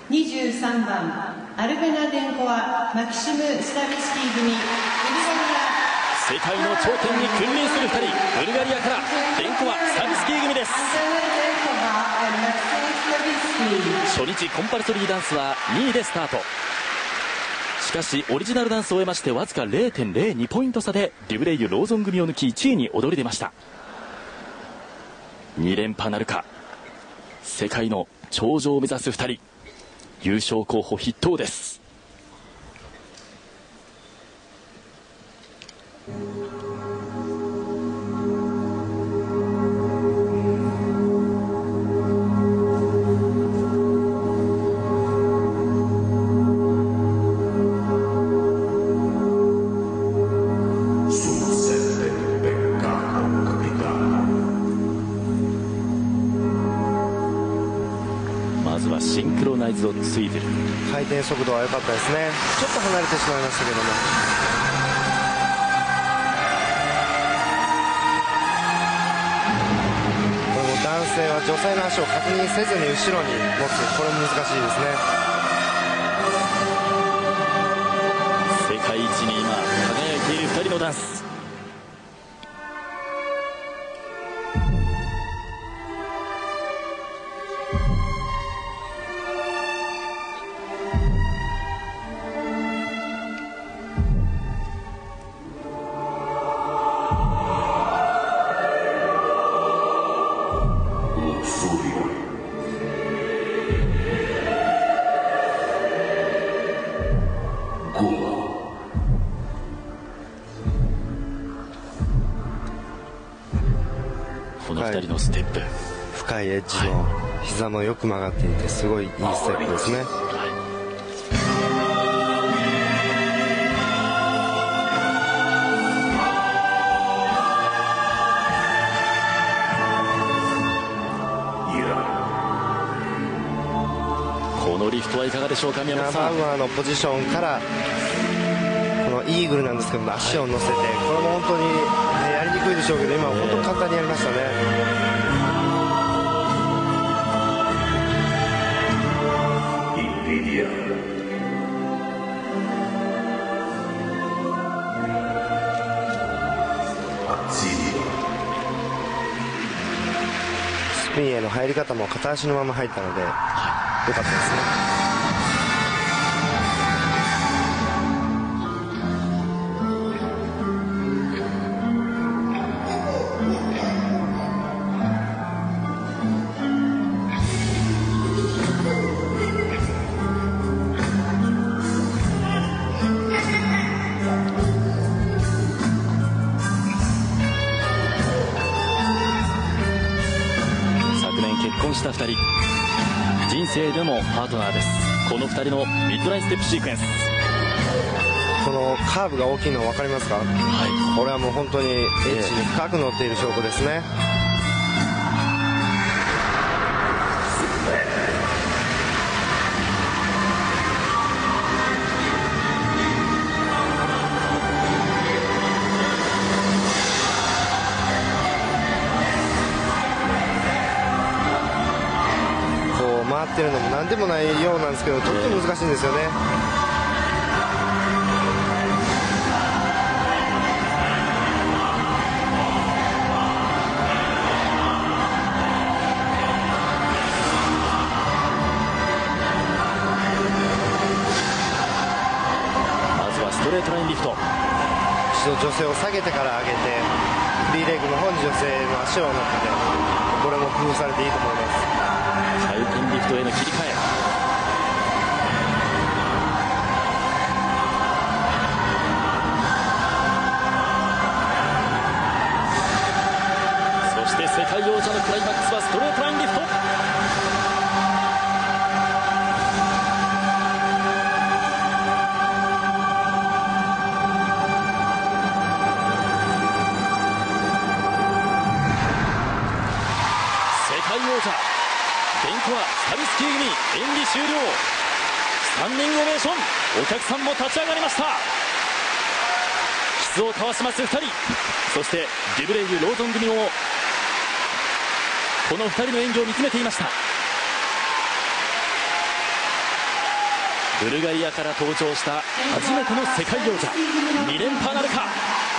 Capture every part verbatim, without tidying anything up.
にじゅうさんばんアルベナデンコワ・マキシム・スタビスキー組、ブルガリア。 世界の頂点に君臨するふたり、ブルガリアからデンコワ・スタビスキー組です。初日コンパルソリーダンスはにいでスタート。しかしオリジナルダンスを終えまして、わずか れいてんれいに ポイント差でデュブレイユ・ローゾン組を抜きいちいに躍り出ました。に連覇なるか。世界の頂上を目指すふたり、優勝候補筆頭です。まずはシンクロナイズをついてる。 回転速度は良かったですね。ちょっと離れてしまいましたけども、これも男性は女性の足を確認せずに後ろに持つ、これも難しいですね。 世界一に今輝いているふたりのダンス。このふたりのステップ、 深いエッジの膝もよく曲がっていて、すごいいいステップですね。 このリフトはいかがでしょうか、宮本さん。 バウアーのポジションからこのイーグルなんですけども、足を乗せて、これも本当にやりにくいでしょうけど、今は本当に簡単にやりましたね。スピンへの入り方も片足のまま入ったので、良かったですね。 結婚したふたり、人生でもパートナーです。このふたりのミッドラインステップシークエンス、 このカーブが大きいの分かりますか。はい、これはもう本当にエッジに深く乗っている証拠ですね。回ってるのも何でもないようなんですけど、とっても難しいんですよね。 まずはストレートラインリフト、 一度女性を下げてから上げて、フリーレッグの方に女性の足を乗っけて、これも工夫されていいと思います。 回転リフトへの切り替え、そして世界王者のクライマックスはストレートラインリフト。世界王者デンコワ・スタビスキー組、演技終了。スタンディングオベーション、お客さんも立ち上がりました。キスを交わしますふたり、そしてデュブレイユ・ローゾン組もこのふたりの演技を見つめていました。 ブルガリアから登場した初めての世界王者、に連覇なるか。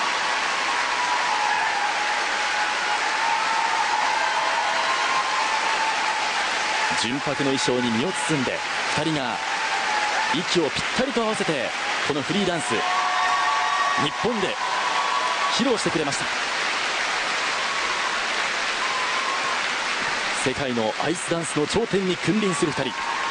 純白の衣装に身を包んでふたりが息をぴったりと合わせてこのフリーダンス日本で披露してくれました。世界のアイスダンスの頂点に君臨するふたり、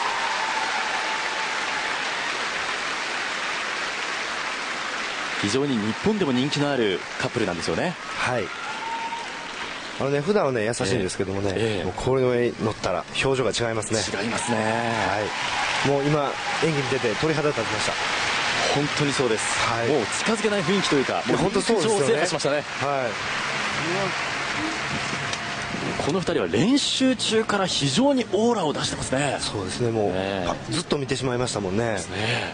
非常に日本でも人気のあるカップルなんですよね。 はい、あのね普段はね優しいんですけどもね、 えー、 もうこれの上に乗ったら表情が違いますね。 違いますね。 はい、もう今演技に出て鳥肌立ちました。 本当にそうです、はい、もう近づけない雰囲気というか、もう本当そうですよね。 制覇しましたね。はい、このふたりは練習中から非常にオーラを出してますね。 そうですね、もう、ね、ずっと見てしまいましたもんね。ですね。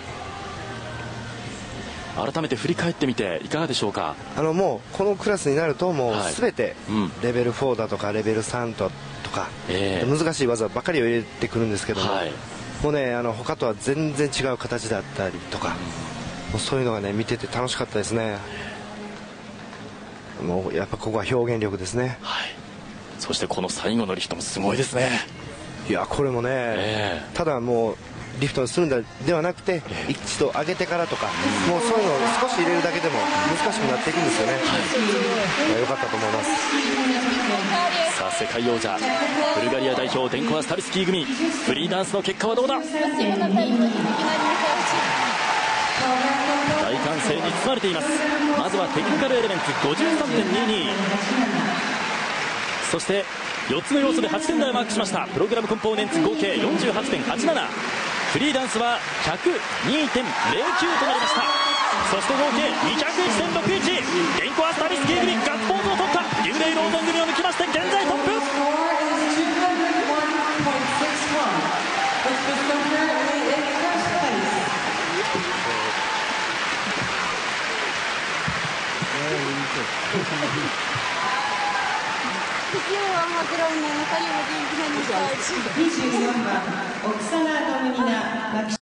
改めて振り返ってみていかがでしょうか。 あのもうこのクラスになるともう全てレベルフォーだとかレベルさんとか、えー、難しい技ばかりを入れてくるんですけども、はい、もうねあの他とは全然違う形だったりとか、うん、もうそういうのがね見てて楽しかったですね。もうやっぱここは表現力ですね。はい、 そしてこの最後のリフトもすごいですね。 いやこれもね、えー、ただもうリフトにするんだではなくて、えー、一度上げてからとか、うん、もうそういうのを少し入れるだけでも難しくなっていくんですよね。はい、よかったと思います。 さあ世界王者ブルガリア代表デンコワ・スタビスキー組、フリーダンスの結果はどうだ。大歓声に包まれています。まずはテクニカルエレメンツ ごじゅうさんてんにじゅうに、 そしてよっつの要素ではちてん台をマークしましたプログラムコンポーネンツ合計 よんじゅうはちてんはちなな、 フリーダンスは ひゃくにてんゼロきゅう となりました。そして合計 にひゃくいちてんろくいち、 デンコワ・スタビスキー組ガッツポーズを取ったリュウレイ・ローゾン組を抜きまして現在トップ。 にじゅうよんばんオクサナ・ドムニナ。